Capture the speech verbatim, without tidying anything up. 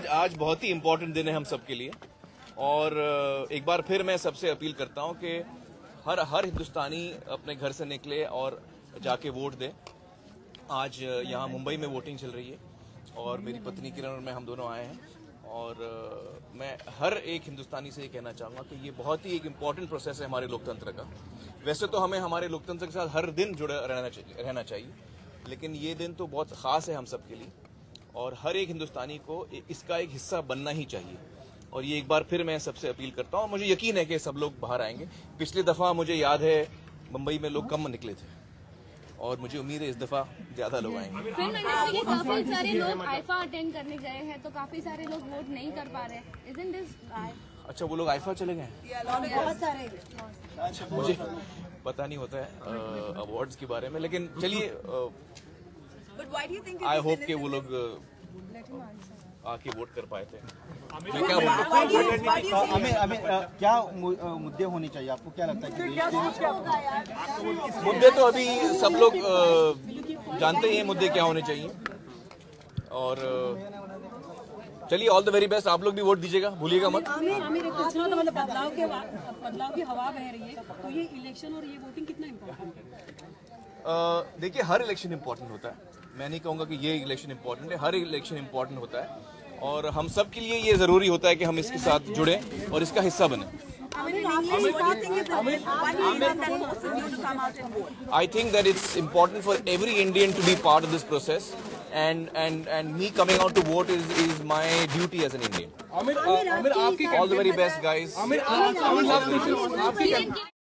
आज आज बहुत ही इम्पोर्टेंट दिन है हम सबके लिए और एक बार फिर मैं सबसे अपील करता हूं कि हर हर हिंदुस्तानी अपने घर से निकले और जाके वोट दे। आज यहाँ मुंबई में वोटिंग चल रही है और मेरी पत्नी किरण और मैं हम दोनों आए हैं और मैं हर एक हिंदुस्तानी से ये कहना चाहूँगा कि ये बहुत ही एक इम्पॉर्टेंट प्रोसेस है हमारे लोकतंत्र का। वैसे तो हमें हमारे लोकतंत्र के साथ हर दिन जुड़े रहना चाहिए रहना चाहिए लेकिन ये दिन तो बहुत ख़ास है हम सब के लिए और हर एक हिंदुस्तानी को इसका एक हिस्सा बनना ही चाहिए। और ये एक बार फिर मैं सबसे अपील करता हूँ, मुझे यकीन है कि सब लोग बाहर आएंगे। पिछली दफ़ा मुझे याद है मुंबई में लोग कम निकले थे और मुझे उम्मीद है इस दफा ज्यादा लोग आएंगे। काफी सारे लोग आईफा अटेंड करने गए हैं तो काफी सारे लोग वोट नहीं कर पा रहे। Isn't this right? अच्छा, वो लोग आईफा चले गए? बहुत सारे। अच्छा, मुझे पता नहीं होता है अवार्ड्स के बारे में, लेकिन चलिए आई होप कि वो लोग आके वोट कर पाए थे। मैं क्या हमें हमें क्या मुद्दे होने चाहिए, आपको क्या लगता है कि मुद्दे तो अभी सब लोग जानते ही हैं मुद्दे क्या होने चाहिए। और चलिए ऑल द वेरी बेस्ट, आप लोग भी वोट दीजिएगा, भूलिएगा मत। आमिर आमिर पूछना तो मतलब बदलाव के बदलाव की हवा बह रही है, तो ये इलेक्शन और ये वोटिंग कितना इम्पोर्टेंट है? देखिए, हर इलेक्शन इम्पोर्टेंट होता है, मैं नहीं कहूँगा कि ये इलेक्शन इम्पोर्टेंट है, हर इलेक्शन इम्पोर्टेंट होता है और हम सब के लिए ये जरूरी होता है कि हम इसके साथ जुड़े और इसका हिस्सा बने। I think that it's important for every Indian to be part of this process, and and and me coming out to vote is is my duty as an Indian. All the very best, guys.